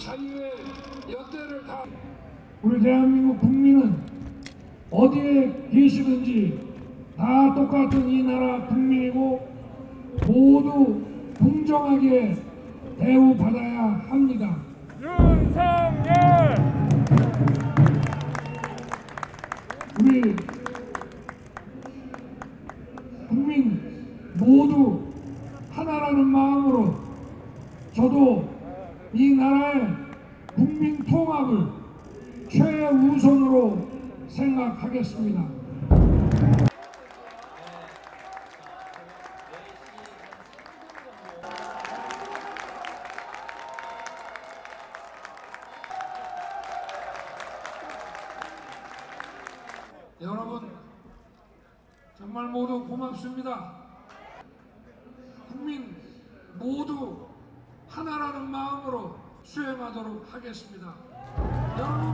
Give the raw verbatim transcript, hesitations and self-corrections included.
자유의 연대를 다 우리 대한민국 국민은 어디에 계시든지 다 똑같은 이 나라 국민이고 모두 공정하게 대우받아야 합니다. 윤석열! 우리 국민 모두 하나라는 마음으로 저도 이 나라의 국민 통합을 최우선으로 생각하겠습니다. 여러분 정말 모두 고맙습니다. 국민 모두 하나라는 마음으로 수행하도록 하겠습니다. 여러분